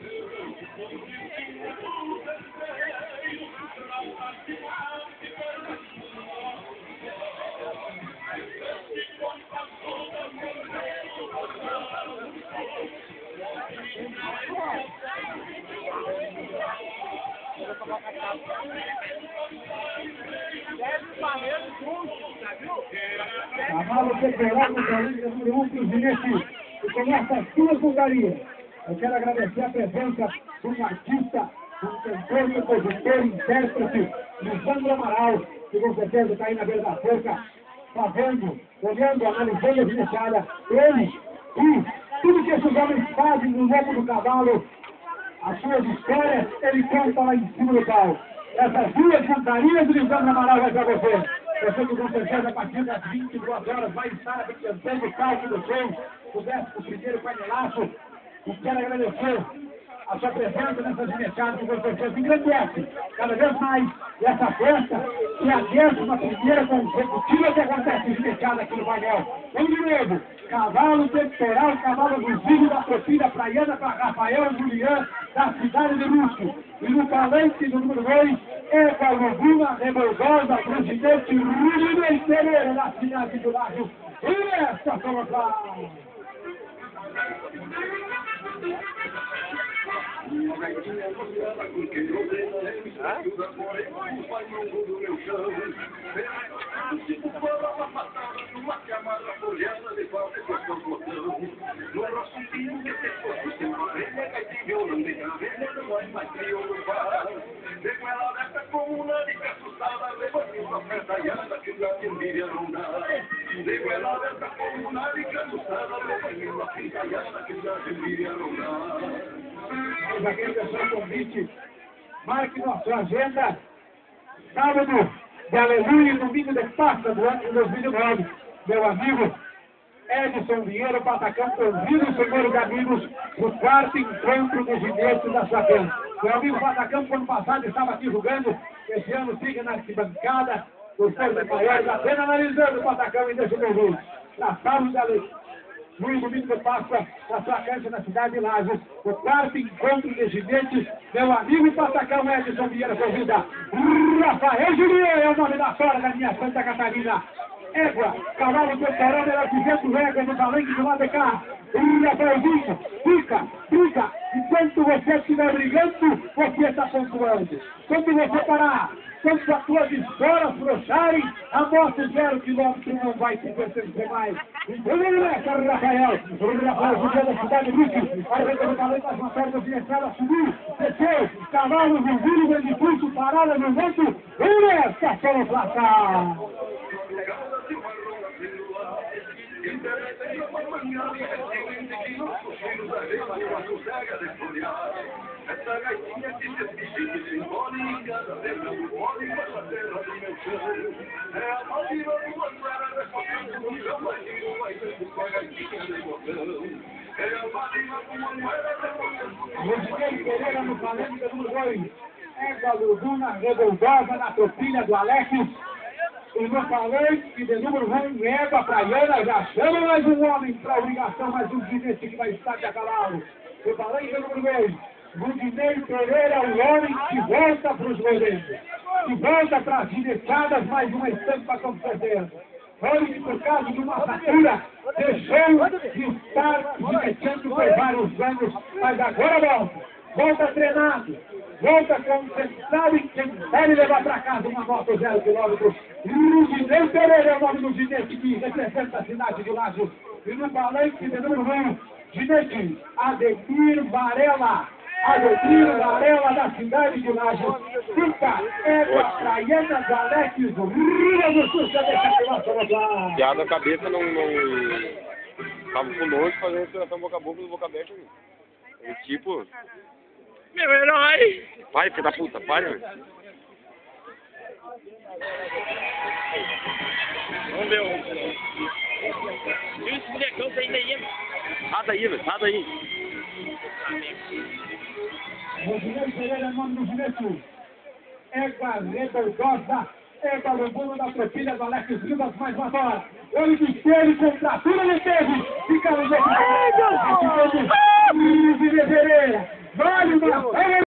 Cavalo temperado no caminho número 1 do ginete. E começa as duas Bulgarias. Eu quero agradecer a presença de um artista, um cantor, compositor, intérprete, Lisandro Amaral, que com certeza está aí na beira da forca, fazendo, olhando, analisando a ginechada. Ele e tudo que esses homens fazem no lombo do cavalo, as suas histórias, ele conta lá em cima do pau. Essas duas cantarias do Lisandro Amaral vai para você. Eu sei que com certeza a partir das 22 horas vai estar apresentando o palco do show, o 11º painelaço. E quero agradecer a sua presença nessa ginechada que com certeza engrandece cada vez mais essa festa, que é a 11ª consecutiva que acontece em ginechada aqui no painel. Vamos de novo, cavalo temporal, cavalo abusivo da Tropilha Praiana para Rafael Julián, da cidade de Lúcio. E no palanque do número 2, Eva Luguna Reboldosa, presidente Rubem Pereira, da cidade do Lago. E essa toma pra... Mas aquele pessoal convite, marque nossa agenda, sábado de Aleluia e domingo de Páscoa do ano de 2009. Meu amigo Edson Vieira Patacão convida os senhores amigos para o 4º encontro dos ginetes da Sapena. Meu amigo Patacão, ano passado, estava aqui jogando, esse ano fica na arquibancada, os forças maiores, apenas analisando o Patacão e deixa o meu vídeo. Na sábado de Aleluia. No domingo de Páscoa, na sua cancha na cidade de Lages, o 4º encontro de ginetes, meu amigo Patacão Edson Vieira convida Rafael Julião, é o nome da fora da minha Santa Catarina. Égua, cavalo temporal, ela dizendo égua no palanque do lado de cá. Rafaelzinho, fica, enquanto você estiver brigando, você está pontuando. Quando você parar, quando as suas esporas frocharem, a moto 0 km não vai se perceber mais. Então ele nessa, Rafael Julião da cidade de Lúcio, arranca no palanque das matérias de entrada, subiu, desceu, cavalo, vizinho, grande pulso, parada no vento, ele nessa, pelo placar. Essa gaitinha que se exige simbólica da terra simbólica da terra do meu chão. É a madeira do mangueira respondendo no chão, mas não vai ser com a gaitinha de botão. É a madeira do mangueira respondendo no chão. Rogério Pereira no palanque do número 2. Égua Luguna Reboldosa na Tropilha do Alex. E no palanque de número 1, Égua Praiana, já chama mais um homem para obrigação, mais um ginete que vai estar de a cavalo. No palanque de número 2, Rudinei Pereira, o homem que volta para os rodeios, que volta para as gineteadas, mais uma estampa com certeza. Homem que, por causa de uma fratura, deixou de estar gineteando por vários anos, mas agora volta treinado, volta concentrado em tentar levar para casa uma moto 0 km. Rudinei Pereira é o nome do ginete que representa a cidade de Lages. E no palanque de número 1, ginete Ademir Varela. Ademir Varela da cidade de Lages. Fica Égua Praiana do Alex, Rio do Sul, Piada a cabeça não tava com nojo fazendo respiração boca a boca aberta. E tipo... Meu herói! Vai, filho da puta, para, velho. Vamos ver onde. E esse bonecão tá indo aí, sai daí, velho, sai daí. Rogério Pereira é o nome do ginete. Égua Reboldosa, Égua Luguna da Tropilha do Alex Rivas, mais uma hora. Ele despede, contratura ele teve. Fica no jeito. Rogério Pereira. Vale uma...